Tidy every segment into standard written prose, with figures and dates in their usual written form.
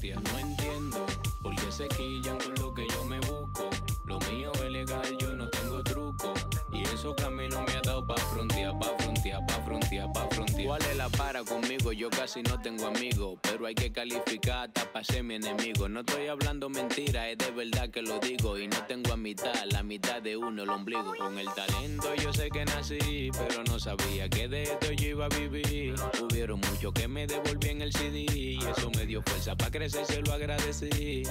frontear. No entiendo por qué se quillan con lo que yo me busco. Lo mío es legal, yo no tengo truco. Y eso que a mí no me ha dado pa' frontear, pa' frontear, pa' frontear, pa' frontear. ¿Cuál es la para conmigo? Yo casi no tengo amigos, pero hay que calificar hasta pa' ser mi enemigo. No estoy hablando mentira, es de verdad que lo digo. Y no tengo a mitad, la mitad de uno, el ombligo. Con el talento yo sé que nací, pero no sabía que de esto yo iba a vivir. Hubieron muchos que me devolvían el CD y eso me dio fuerza pa' crecer, se lo agradecí.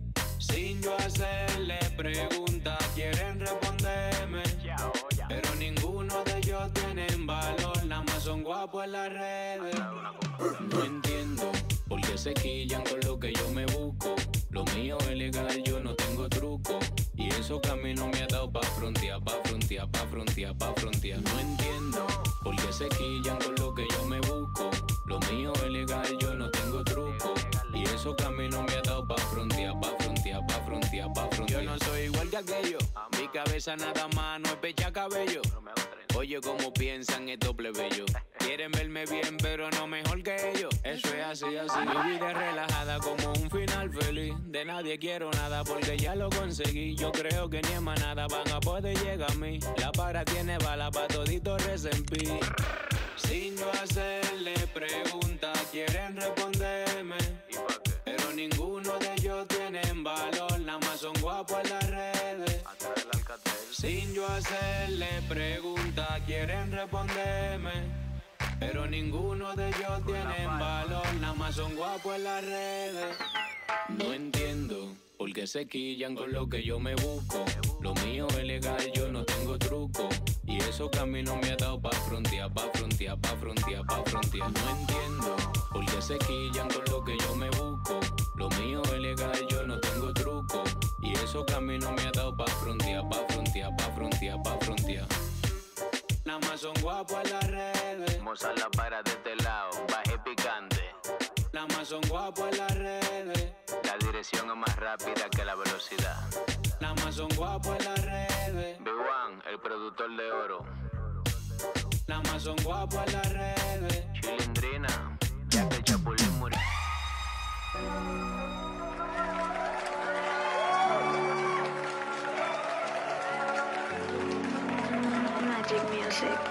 Sin yo hacerle preguntas, quieren responderme, pero ninguno de ellos tienen valor, nada más son guapos en las redes. No entiendo por qué se quillan con lo que yo me busco. Lo mío es legal, yo no tengo truco. Y eso que a mí no me ha dado pa' frontear, pa' frontear, pa' frontear, pa' frontear. No entiendo por qué se quillan con lo que yo me busco. Lo mío es legal, yo no tengo truco. Y eso que a mí no me ha dado pa' frontear, pa' frontear, pa' frontear, pa' frontear. Yo no soy igual que aquello, mi cabeza nada más no es pecha cabello. Oye, cómo piensan estos plebeyos. Quieren verme bien, pero no mejor que ellos. Eso es así, así. Mi vida es relajada como un final feliz. De nadie quiero nada porque ya lo conseguí. Yo creo que ni en manada van a poder llegar a mí. La para tiene bala pa' todito resempí. Sin yo hacerle preguntas, quieren responderme, pero ninguno de ellos tienen valor, nada más son guapos en las redes. Sin yo hacerle preguntas, quieren responderme, pero ninguno de ellos tienen valor, nada más son guapos en las redes. No entiendo por qué se quillan con lo que yo me busco. Lo mío es legal, yo no tengo truco. Y eso que a mí no me ha dado pa' frontear, pa' frontear, pa' frontear, pa' frontear. No entiendo por qué se quillan con lo que yo me busco. Lo mío es legal, yo no tengo truco. Y eso que a mí no me ha dado pa' frontear, pa' frontear, pa' frontear, pa' frontear. Nada más son guapos en las redes. Moza la para de este lado, baje picante. Nada más son guapos en las redes. La dirección es más rápida que la velocidad. Nada más son guapos en las redes. B1, el productor de oro. Nada más son guapos en las redes. Chilindrina, ya que el chapulín murió. Magic Music.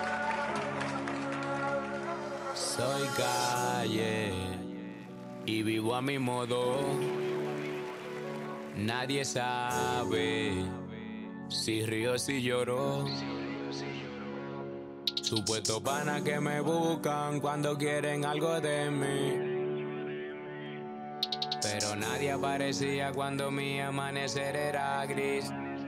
Soy calle y vivo a mi modo. Nadie sabe si río, si lloro. Supuesto pana que me buscan cuando quieren algo de mí, pero nadie aparecía cuando mi amanecer era gris.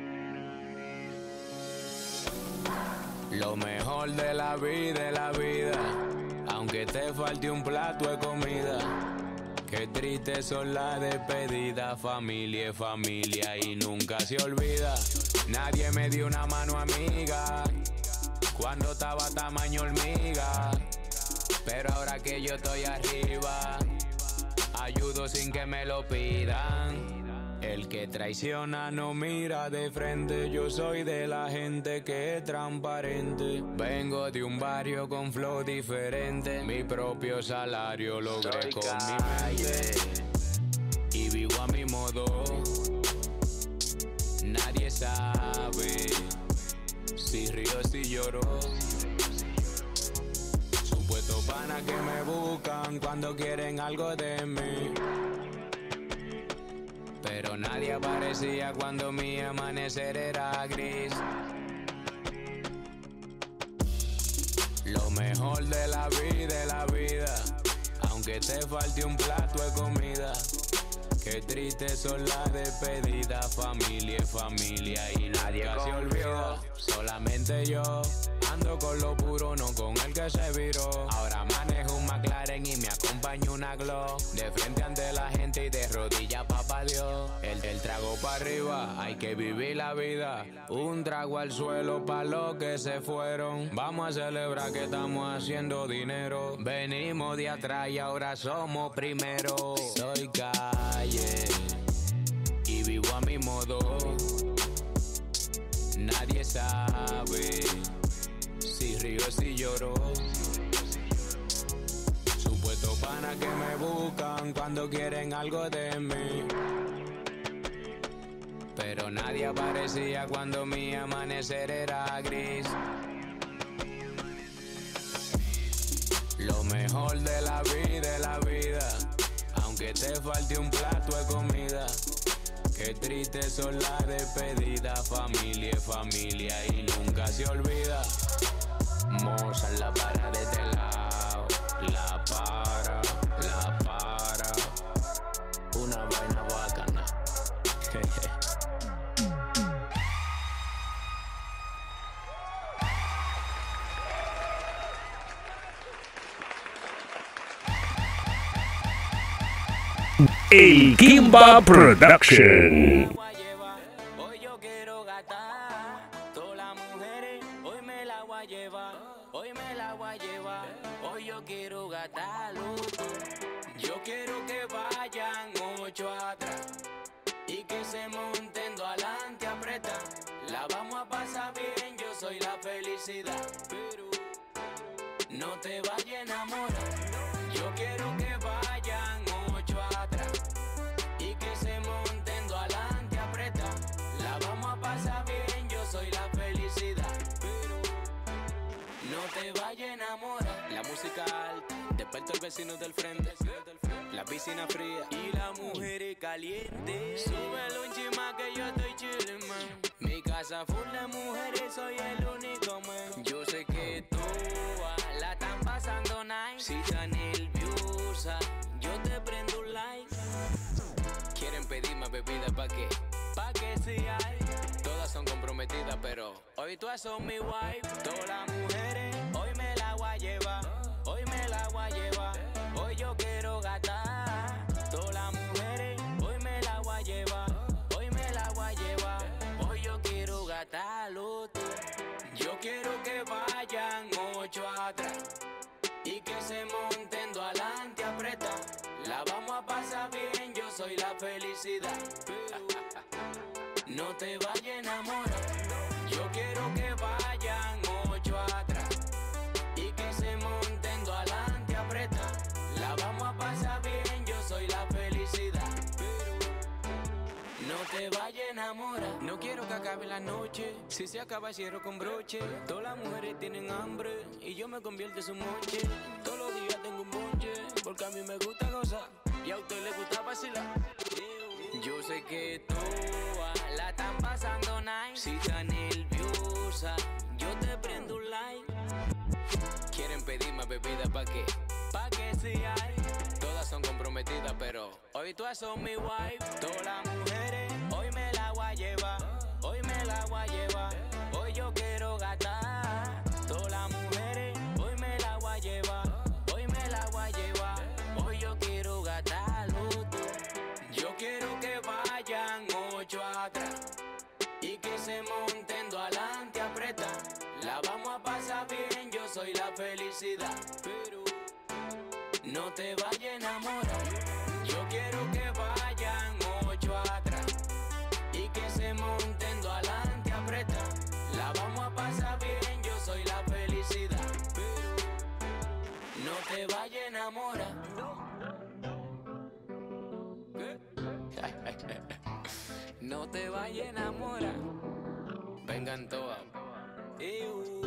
Lo mejor de la vida, aunque te falte un plato de comida. Qué triste son las despedidas, familia es familia y nunca se olvida. Nadie me dio una mano amiga cuando estaba tamaño hormiga, pero ahora que yo estoy arriba, ayudo sin que me lo pidan. El que traiciona no mira de frente, yo soy de la gente que es transparente. Vengo de un barrio con flow diferente, mi propio salario logré Soy con calle. mi mente y vivo a mi modo. Nadie sabe si río, si lloro. Supuesto pana que me buscan cuando quieren algo de mí, pero nadie aparecía cuando mi amanecer era gris. Lo mejor de la vida, aunque te falte un plato de comida. Qué triste son las despedidas, familia es familia y nadie se olvida. Solamente yo ando con lo puro, no con el que se viró. Ahora manejo un McLaren y me acompaña una Glock. De frente ante la gente y de rodillas papá Dios. El trago pa' arriba, hay que vivir la vida. Un trago al suelo pa' los que se fueron. Vamos a celebrar que estamos haciendo dinero. Venimos de atrás y ahora somos primero. Soy calle y vivo a mi modo. Nadie sabe si río, si lloro. Supuesto pana que me buscan cuando quieren algo de mí. Pero nadie aparecía cuando mi amanecer era gris. Lo mejor de la vida, aunque te falte un plato de comida. Qué triste son las despedidas, familia es familia y nunca se olvida. Mozart la para de este lado, la para. Una vaina bacana. El Kimba Production. Hoy yo quiero gastar, todas las mujeres, hoy me la voy a llevar, hoy me la voy a llevar, hoy yo quiero gastarlo. Yo quiero que vayan 8 atrás y que se monten dos adelante apretan. La vamos a pasar bien, yo soy la felicidad, pero no te vayas a enamorar. Yo quiero que vayan 8 atrás y que se monten dos adelante apretan. La vamos a pasar bien, yo soy la felicidad, pero no te vayas a enamorar. La música alta, desperto al vecino del frente. La piscina fría y la mujer caliente. Súbelo un chima que yo estoy chillin', man. Mi casa full de mujeres, soy el único, man. Yo sé que todas la están pasando nice. Si están nerviosa, yo te prendo un like. Quieren pedir más bebida, ¿pa' qué? Pa' que si hay. Todas son comprometidas, pero hoy todas son mi wife. Todas las mujeres, hoy me la voy a llevar. Hoy me la voy a llevar. Hoy yo quiero gastar. Todas las mujeres, hoy me la voy a llevar. Hoy me la voy a llevar. Hoy yo quiero gastarlo todo. Yo quiero que vayan 8 atrás y que se monten dos adelante apretan. La vamos a pasar bien, yo soy la felicidad, pero no te vayas a enamorar. Yo quiero que vayan 8 atrás y que se monten dos adelante apretan. La vamos a pasar bien, yo soy la felicidad, pero no te vayas a enamorar. No quiero que acabe la noche, si se acaba cierro con broche. Todas las mujeres tienen hambre y yo me convierto en su monche. Todos los días tengo un bonche, porque a mí me gusta gozar y a usted le gusta vacilar. Yo sé que todas la están pasando nice. Si están nerviosa, yo te prendo un like. Quieren pedir más bebida, ¿pa' qué? Pa' que si hay. Todas son comprometidas, pero hoy todas son mi wife. Todas las mujeres, hoy me la voy a llevar. Hoy me la voy a llevar. Hoy yo quiero gastar. Todas las mujeres, hoy me la voy a llevar. Hoy me la voy a llevar. Hoy yo quiero gastarlo todo. Yo quiero que vayan 8 atrás y que se monten dos adelante apretan. La vamos a pasar bien, yo soy la felicidad, pero no te vayas a enamorar. Yo quiero que vayan 8 atrás y que se monten dos adelante apretan. La vamos a pasar bien, yo soy la felicidad, pero no te vayas a enamorar. No te vayas a enamorar. Vengan todas.